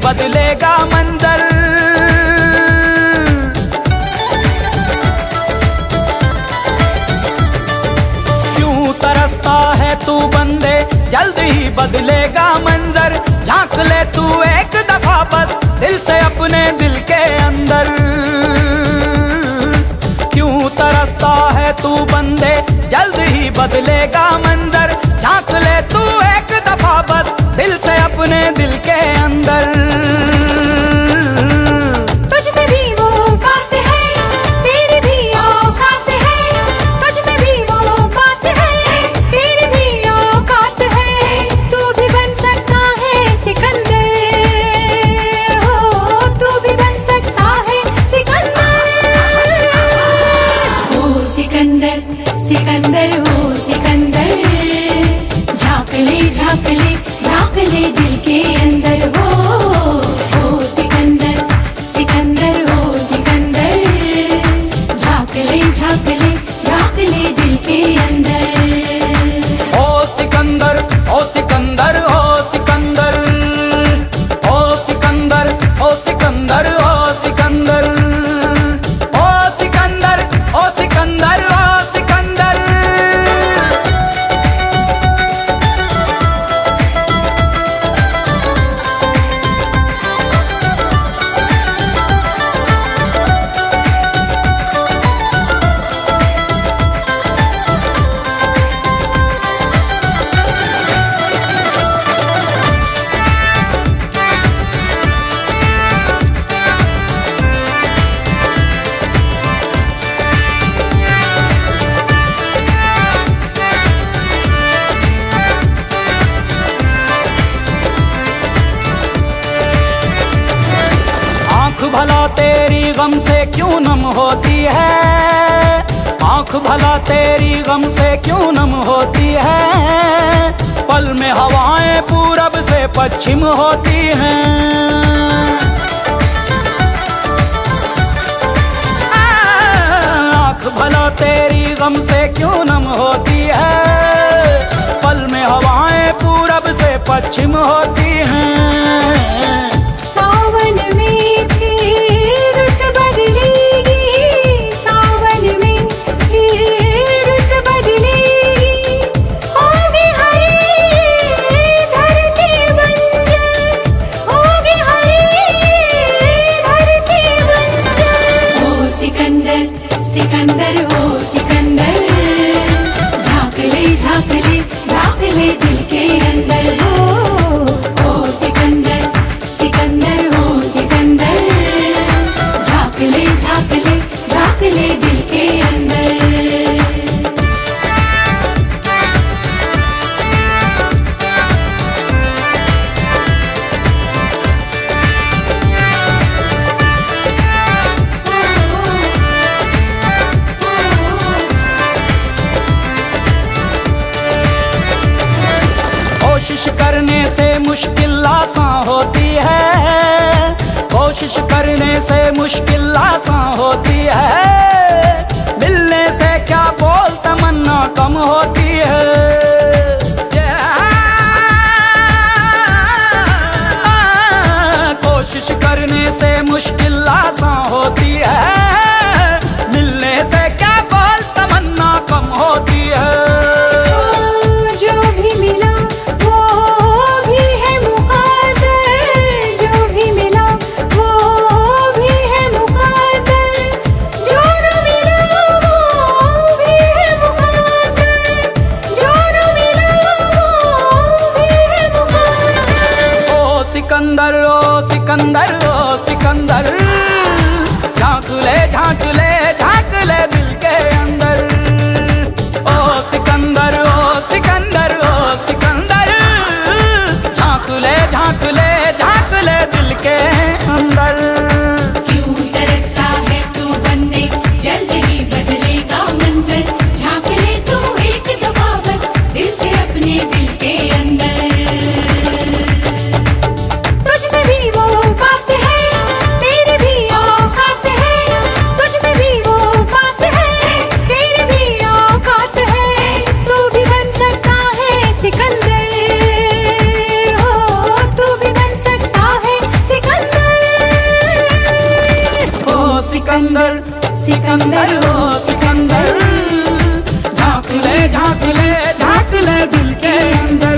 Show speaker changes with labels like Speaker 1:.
Speaker 1: बदलेगा मंजर। क्यों तरसता है तू बंदे, जल्द ही बदलेगा मंजर। झांक ले तू एक दफा बस दिल से अपने दिल के अंदर। क्यों तरसता है तू बंदे, जल्द ही बदलेगा मंजर। झांक ले तू एक दफा बस दिल से अपने दिल के अंदर।
Speaker 2: तुझ में भी वो बात है, तेरी भी औकात है। तुझ में भी वो बात है, तेरी भी औकात है। तू भी बन सकता है सिकंदर, हो तू भी बन सकता है सिकंदर। ओ सिकंदर सिकंदर ओ सिकंदर, झांक ले झांक ले झांक ले दिल के अंदर। हो सिकंदर सिकंदर ओ सिकंदर, झांक ले झांक ले झांक ले दिल के अंदर।
Speaker 1: ओ सिकंदर ओ सिकंदर ओ सिकंदर, ओ सिकंदर ओ सिकंदर ओ सिकंदर, ओ सिकंदर ओ सिकंदर ओ सिकंदर। आँख भला तेरी गम से क्यों नम होती है, आँख भला तेरी गम से क्यों नम होती है। पल में हवाएं पूरब से पश्चिम होती हैं। आँख भला तेरी गम से क्यों नम होती है। पल में हवाएं पूरब से पश्चिम होती हैं।
Speaker 2: सावन में फिर रुत बदलेगी, सावन में फिर रुत बदलेगी। होगी हरी धरती बंजर, होगी हरी धरती बंजर। ओ सिकंदर सिकंदर ओ सिकंदर, झांक ले झांक ले झांक ले दिल के अंदर। ओ सिकंदर सिकंदर हो सिकंदर, झांक ले झांक ले झांक ले दिल के अंदर।
Speaker 1: सिकंदर, सिकंदर हो सिकंदर, झांक ले झांक ले झांक ले दिल के अंदर।